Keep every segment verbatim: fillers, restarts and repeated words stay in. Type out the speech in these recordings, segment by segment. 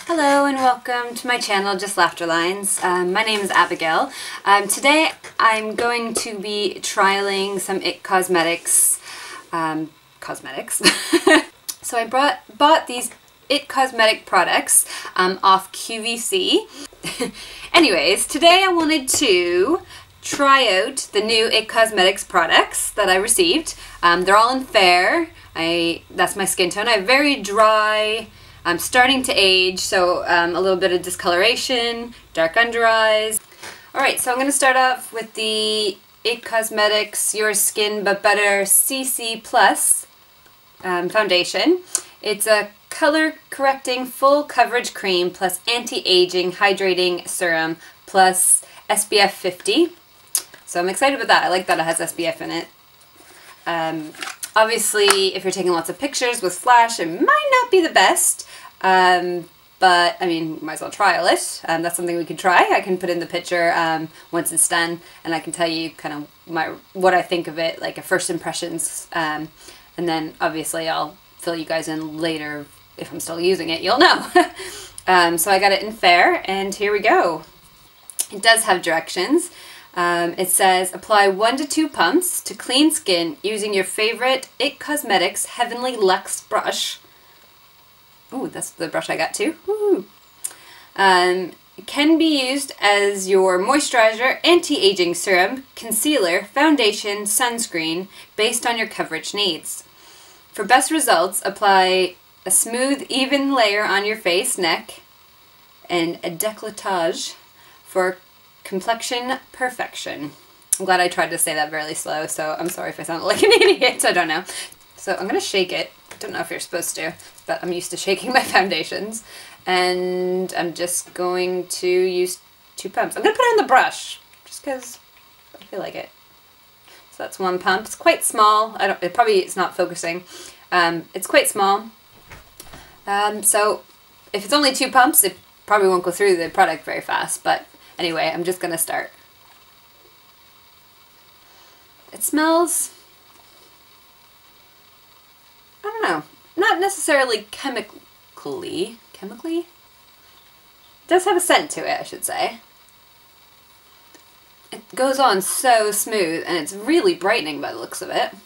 Hello and welcome to my channel, Just Laughter Lines. Um, my name is Abigail. Um, today I'm going to be trialing some It Cosmetics um, cosmetics. So I brought, bought these It Cosmetic products um, off Q V C. Anyways, today I wanted to try out the new It Cosmetics products that I received. Um, they're all in fair. I, that's my skin tone. I have very dry, I'm starting to age, so um, a little bit of discoloration, dark under eyes. Alright, so I'm going to start off with the It Cosmetics Your Skin But Better C C Plus um, foundation. It's a color correcting full coverage cream plus anti-aging hydrating serum plus S P F fifty. So I'm excited about that. I like that it has S P F in it. Um, obviously, if you're taking lots of pictures with flash, it might not be the best. Um, but, I mean, might as well trial it. Um, that's something we could try. I can put in the picture um, once it's done, and I can tell you kind of my what I think of it, like a first impressions. Um, and then, obviously, I'll fill you guys in later if I'm still using it. You'll know. um, so I got it in fair, and here we go. It does have directions. Um, it says, apply one to two pumps to clean skin using your favorite It Cosmetics Heavenly Luxe brush. Ooh, that's the brush I got too. Woo. Um, it can be used as your moisturizer, anti-aging serum, concealer, foundation, sunscreen, based on your coverage needs. For best results, apply a smooth, even layer on your face, neck, and a décolletage for complexion perfection. I'm glad I tried to say that very slow, so I'm sorry if I sound like an idiot. I don't know. So I'm going to shake it. Don't know if you're supposed to, but I'm used to shaking my foundations. And I'm just going to use two pumps. I'm going to put it on the brush, just because I feel like it. So that's one pump. It's quite small. I don't. It probably it's not focusing. Um, it's quite small. Um, so if it's only two pumps, it probably won't go through the product very fast. But anyway, I'm just going to start. It smells, I don't know, not necessarily chemically. Chemically? It does have a scent to it, I should say. It goes on so smooth, and it's really brightening by the looks of it.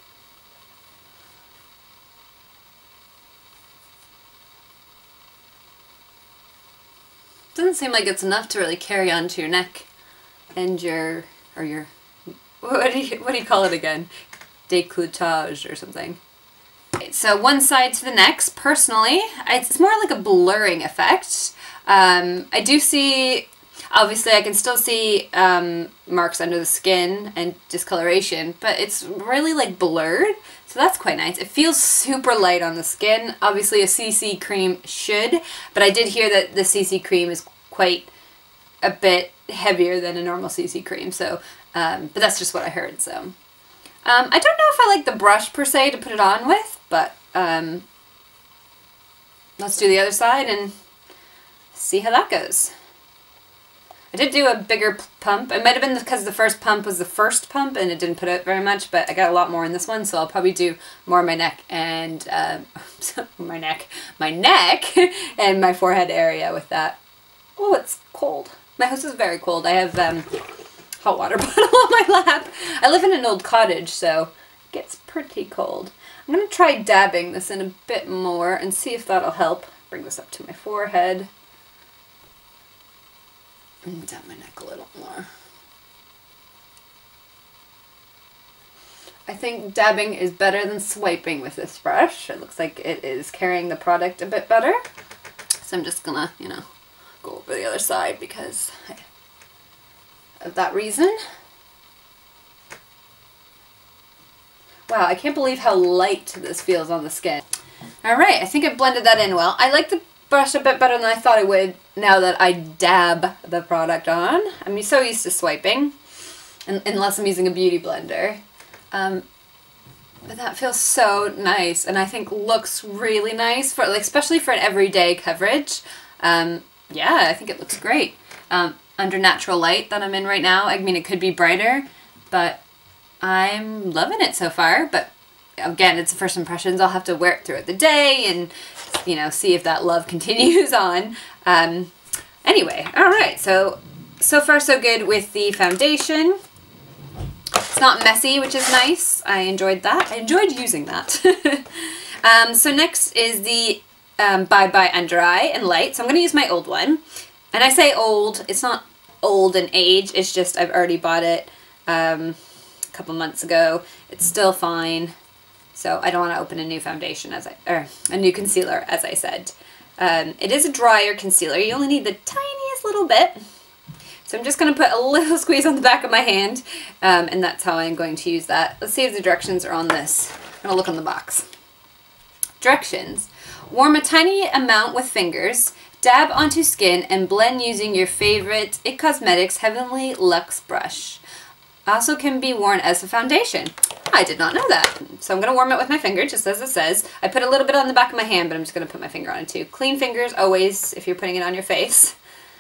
Doesn't seem like it's enough to really carry on to your neck and your, or your, what do you, what do you call it again? Décolletage or something. Okay, so one side to the next, personally, it's more like a blurring effect. Um, I do see, obviously I can still see um, marks under the skin and discoloration, but it's really like blurred, so that's quite nice. It feels super light on the skin. Obviously a C C cream should, but I did hear that the C C cream is quite a bit heavier than a normal C C cream, so, um, but that's just what I heard, so. Um, I don't know if I like the brush per se to put it on with, but um, let's do the other side and see how that goes. I did do a bigger pump. It might have been because the first pump was the first pump and it didn't put out very much, but I got a lot more in this one, so I'll probably do more on my neck and uh, my neck, my neck and my forehead area with that. Oh, it's cold. My house is very cold. I have um, hot water bottle on my lap. I live in an old cottage, so it gets pretty cold. I'm going to try dabbing this in a bit more and see if that'll help. Bring this up to my forehead. And down my neck a little more. I think dabbing is better than swiping with this brush. It looks like it is carrying the product a bit better. So I'm just going to, you know, go over the other side because of that reason. Wow, I can't believe how light this feels on the skin. Alright, I think I blended that in well. I like the brush a bit better than I thought I would now that I dab the product on. I'm so used to swiping, unless I'm using a beauty blender. Um, but that feels so nice, and I think looks really nice, for, like, especially for an everyday coverage. Um, yeah, I think it looks great. Um, under natural light that I'm in right now, I mean, it could be brighter, but I'm loving it so far. But again, it's first impressions. I'll have to wear it throughout the day and, you know, see if that love continues on. Um, anyway, all right. So, so far so good with the foundation. It's not messy, which is nice. I enjoyed that. I enjoyed using that. um, so next is the um, Bye Bye Under Eye and Light. So I'm going to use my old one. And I say old, it's not old in age. It's just I've already bought it um, a couple months ago. It's still fine. So I don't want to open a new foundation, as I, or a new concealer, as I said. Um, it is a drier concealer. You only need the tiniest little bit. So I'm just going to put a little squeeze on the back of my hand, um, and that's how I'm going to use that. Let's see if the directions are on this. I'm going to look on the box. Directions. Warm a tiny amount with fingers, dab onto skin, and blend using your favorite It Cosmetics Heavenly Luxe brush. Also can be worn as a foundation. I did not know that. So I'm going to warm it with my finger, just as it says. I put a little bit on the back of my hand, but I'm just going to put my finger on it too. Clean fingers always if you're putting it on your face.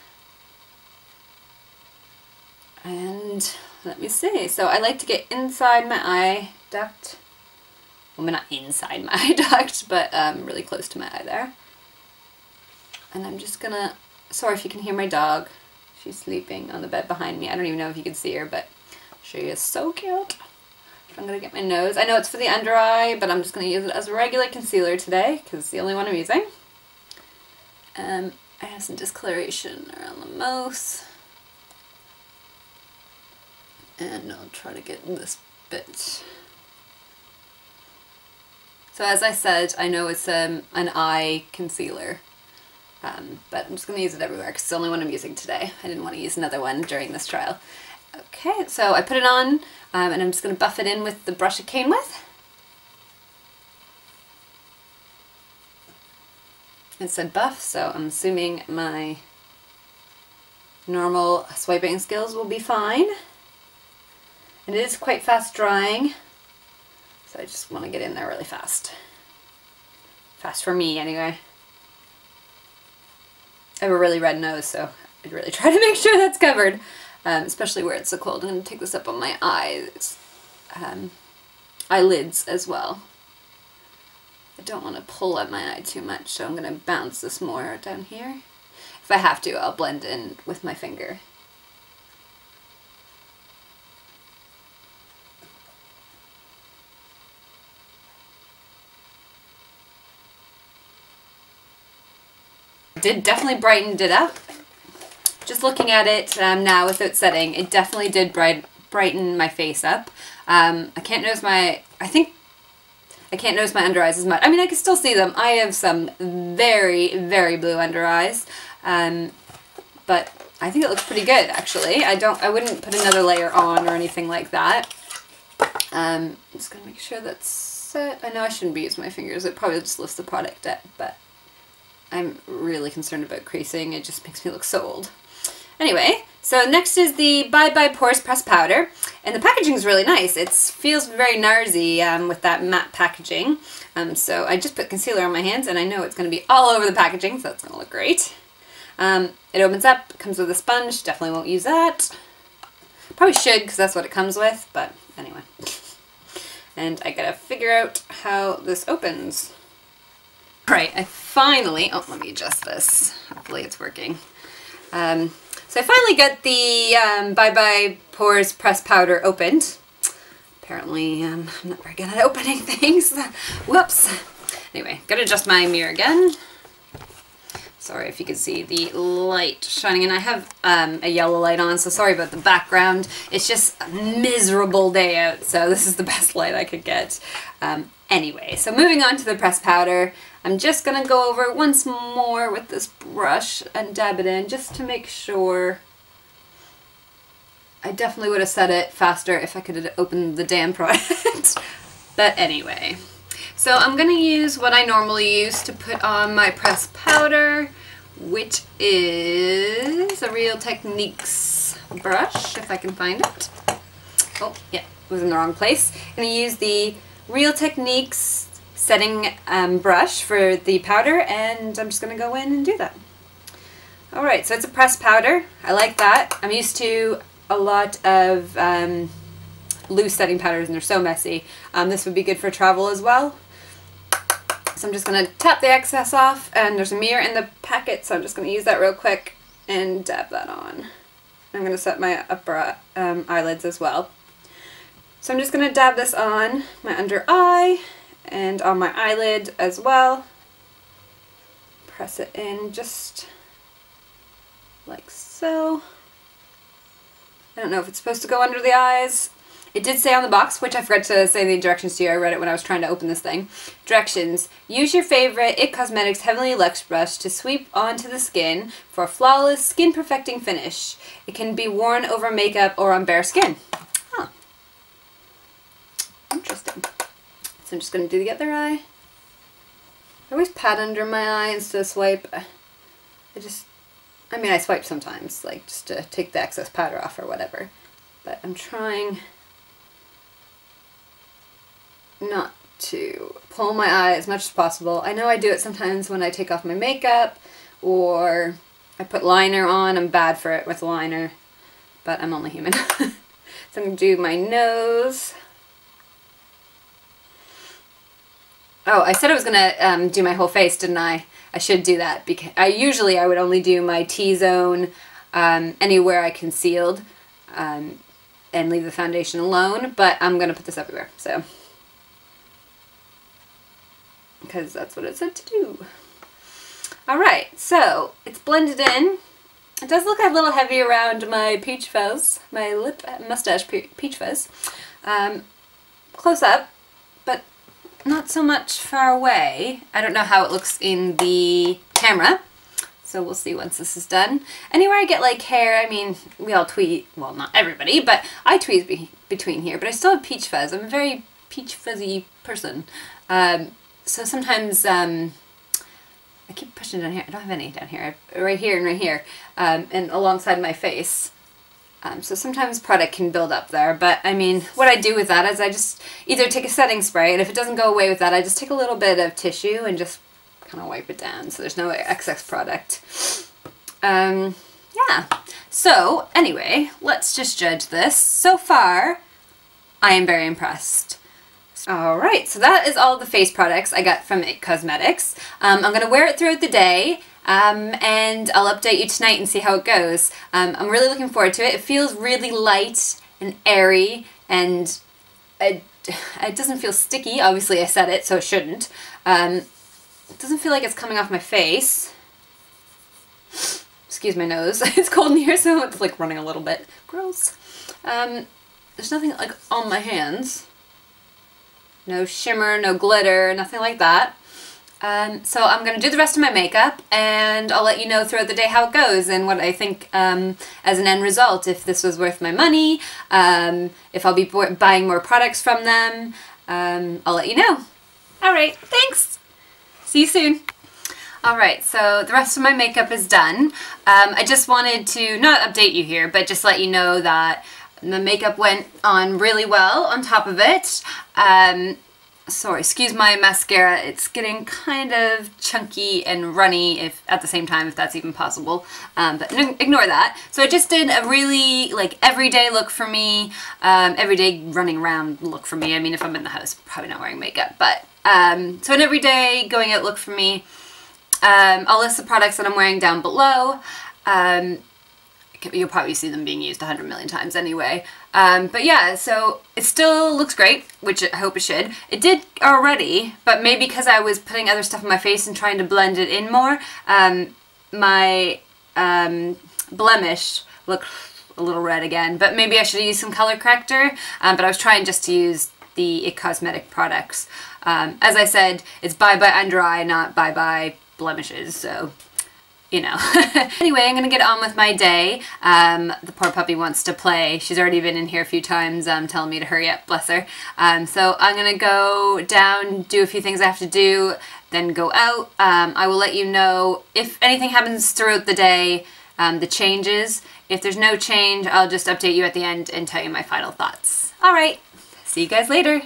And let me see. So I like to get inside my eye duct. Well, not inside my eye duct, but um, really close to my eye there. And I'm just going to... Sorry if you can hear my dog. She's sleeping on the bed behind me. I don't even know if you can see her, but she is so cute. I'm going to get my nose. I know it's for the under eye, but I'm just going to use it as a regular concealer today because it's the only one I'm using. Um, I have some discoloration around the mouth. And I'll try to get this bit. So as I said, I know it's um, an eye concealer. Um, but I'm just going to use it everywhere because it's the only one I'm using today. I didn't want to use another one during this trial. Okay, so I put it on, um, and I'm just going to buff it in with the brush it came with. It said buff, so I'm assuming my normal swiping skills will be fine. And it is quite fast drying, so I just want to get in there really fast. Fast for me, anyway. I have a really red nose, so I'd really try to make sure that's covered. Um, especially where it's so cold. I'm going to take this up on my eyes, um, eyelids as well. I don't want to pull at my eye too much, so I'm going to bounce this more down here. If I have to, I'll blend in with my finger. It did definitely brightened it up. Just looking at it um, now without setting, it definitely did bright, brighten my face up. Um, I can't notice my, I think, I can't notice my under eyes as much. I mean, I can still see them. I have some very, very blue under eyes, um, but I think it looks pretty good, actually. I don't, I wouldn't put another layer on or anything like that. Um, I'm just gonna make sure that's set. I know I shouldn't be using my fingers. It probably just lifts the product up, but I'm really concerned about creasing. It just makes me look so old. Anyway, so next is the Bye Bye Pores Pressed Powder, and the packaging is really nice. It feels very Narsy um, with that matte packaging. Um, so I just put concealer on my hands, and I know it's going to be all over the packaging, so that's going to look great. Um, it opens up, comes with a sponge. Definitely won't use that. Probably should, because that's what it comes with, but anyway. And I gotta figure out how this opens. Right, I finally, oh, let me adjust this. Hopefully it's working. Um, so I finally got the um, Bye Bye Pores Pressed Powder opened. Apparently um, I'm not very good at opening things. Whoops. Anyway, gotta adjust my mirror again. Sorry if you can see the light shining in. I have um, a yellow light on, so sorry about the background. It's just a miserable day out, so this is the best light I could get. Um, anyway, so moving on to the pressed powder. I'm just going to go over it once more with this brush and dab it in just to make sure. I definitely would have set it faster if I could have opened the damn product. But anyway. So I'm going to use what I normally use to put on my pressed powder, which is a Real Techniques brush, if I can find it. Oh, yeah, it was in the wrong place. I'm going to use the Real Techniques setting um, brush for the powder, and I'm just going to go in and do that. Alright, so it's a pressed powder. I like that. I'm used to a lot of um, loose setting powders and they're so messy. Um, this would be good for travel as well. So I'm just going to tap the excess off, and there's a mirror in the packet, so I'm just going to use that real quick and dab that on. I'm going to set my upper um, eyelids as well. So I'm just going to dab this on my under eye and on my eyelid as well. Press it in just like so. I don't know if it's supposed to go under the eyes. It did say on the box, which I forgot to say the directions to you. I read it when I was trying to open this thing. Directions. Use your favorite It Cosmetics Heavenly Luxe brush to sweep onto the skin for a flawless, skin-perfecting finish. It can be worn over makeup or on bare skin. Huh. Interesting. So I'm just going to do the other eye. I always pat under my eye instead of swipe. I just, I mean I swipe sometimes, like just to take the excess powder off or whatever. But I'm trying not to pull my eye as much as possible. I know I do it sometimes when I take off my makeup or I put liner on. I'm bad for it with liner, but I'm only human. So I'm going to do my nose. Oh, I said I was going to um, do my whole face, didn't I? I should do that because I usually I would only do my T-zone um, anywhere I concealed um, and leave the foundation alone, but I'm going to put this everywhere, so because that's what it said to do. Alright, so it's blended in. It does look a little heavy around my peach fuzz, my lip mustache peach fuzz. Um, close up, but not so much far away. I don't know how it looks in the camera, so we'll see once this is done. Anywhere I get like hair, I mean, we all tweet, well not everybody, but I tweeze be between here, but I still have peach fuzz. I'm a very peach fuzzy person. Um, so sometimes, um, I keep pushing down here, I don't have any down here, I have right here and right here, um, and alongside my face. Um, so sometimes product can build up there, but I mean, what I do with that is I just either take a setting spray, and if it doesn't go away with that, I just take a little bit of tissue and just kind of wipe it down so there's no excess product. Um, yeah. So anyway, let's just judge this. So far, I am very impressed. Alright, so that is all the face products I got from It Cosmetics. Um, I'm going to wear it throughout the day. Um, and I'll update you tonight and see how it goes. Um, I'm really looking forward to it. It feels really light and airy, and it, it doesn't feel sticky. Obviously I said it, so it shouldn't. Um, it doesn't feel like it's coming off my face. Excuse my nose. It's cold in here, so it's like running a little bit. Gross. Um, there's nothing like on my hands. No shimmer, no glitter, nothing like that. Um, so I'm going to do the rest of my makeup, and I'll let you know throughout the day how it goes and what I think um, as an end result, if this was worth my money, um, if I'll be buying more products from them. Um, I'll let you know. Alright, thanks! See you soon! Alright, so the rest of my makeup is done. Um, I just wanted to not update you here, but just let you know that the makeup went on really well on top of it. Um, Sorry, excuse my mascara, it's getting kind of chunky and runny if at the same time, if that's even possible, um, but ignore that. So I just did a really like everyday look for me, um, everyday running around look for me. I mean, if I'm in the house, probably not wearing makeup, but um, so an everyday going out look for me. Um, I'll list the products that I'm wearing down below. Um, You'll probably see them being used a hundred million times anyway. Um, but yeah, so it still looks great, which I hope it should. It did already, but maybe because I was putting other stuff on my face and trying to blend it in more, um, my um, blemish looked a little red again. But maybe I should use some color corrector, um, but I was trying just to use the It Cosmetic products. Um, as I said, it's bye-bye under eye, not bye-bye blemishes, so you know. Anyway, I'm gonna get on with my day. Um, the poor puppy wants to play. She's already been in here a few times um, telling me to hurry up, bless her. Um, so I'm gonna go down, do a few things I have to do, then go out. Um, I will let you know if anything happens throughout the day, um, the changes. If there's no change, I'll just update you at the end and tell you my final thoughts. Alright, see you guys later.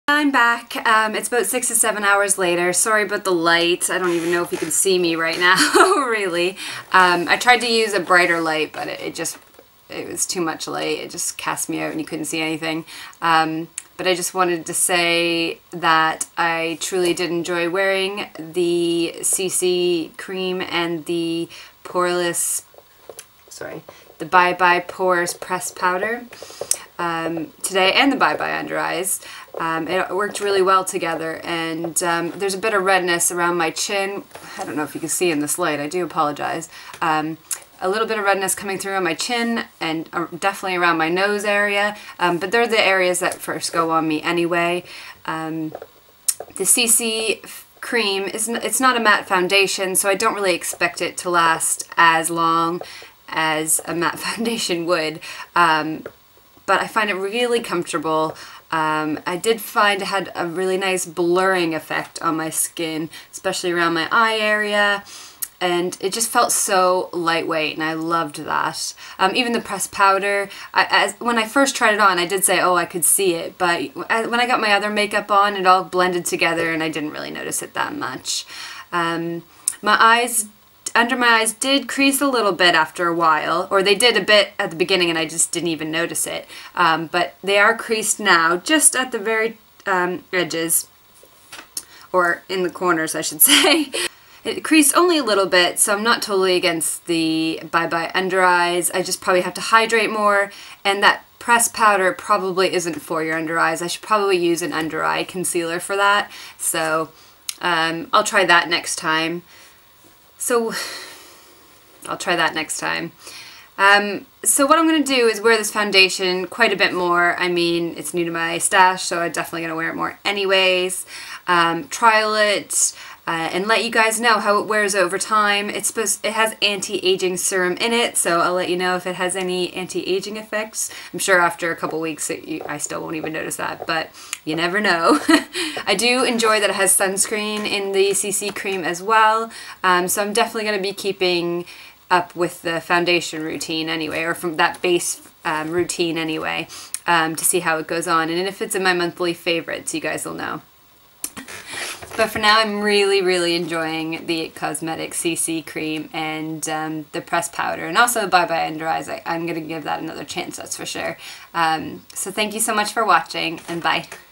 I'm back. Um, it's about six to seven hours later. Sorry about the light. I don't even know if you can see me right now, really. Um, I tried to use a brighter light, but it, it just, it was too much light. It just cast me out and you couldn't see anything. Um, but I just wanted to say that I truly did enjoy wearing the C C cream and the poreless, sorry, the Bye Bye Pores Press Powder um, today, and the Bye Bye Under Eyes. Um, it worked really well together, and um, there's a bit of redness around my chin. I don't know if you can see in this light, I do apologize. Um, a little bit of redness coming through on my chin and uh, definitely around my nose area, um, but they're the areas that first go on me anyway. Um, the C C cream, is n it's not a matte foundation, so I don't really expect it to last as long as a matte foundation would, um, but I find it really comfortable. Um, I did find it had a really nice blurring effect on my skin, especially around my eye area, and it just felt so lightweight, and I loved that. Um, even the pressed powder, I, as, when I first tried it on, I did say, oh, I could see it, but when I got my other makeup on, it all blended together, and I didn't really notice it that much. Um, my eyes Under my eyes did crease a little bit after a while, or they did a bit at the beginning and I just didn't even notice it. Um, but they are creased now, just at the very um, edges, or in the corners I should say. It creased only a little bit, so I'm not totally against the Bye Bye Under Eyes. I just probably have to hydrate more, and that pressed powder probably isn't for your under eyes. I should probably use an under eye concealer for that, so um, I'll try that next time. So, I'll try that next time. Um, so what I'm going to do is wear this foundation quite a bit more. I mean, it's new to my stash, so I'm definitely going to wear it more anyways. Um, trial it uh, and let you guys know how it wears over time. It's supposed, it has anti-aging serum in it, so I'll let you know if it has any anti-aging effects. I'm sure after a couple weeks it, you, I still won't even notice that, but you never know. I do enjoy that it has sunscreen in the C C cream as well, um, so I'm definitely going to be keeping up with the foundation routine anyway, or from that base um, routine anyway, um, to see how it goes on, and if it's in my monthly favorites, you guys will know. But for now, I'm really, really enjoying the It Cosmetics C C cream and um, the pressed powder, and also the Bye Bye Under Eyes. I, I'm going to give that another chance, that's for sure. Um, so thank you so much for watching, and bye.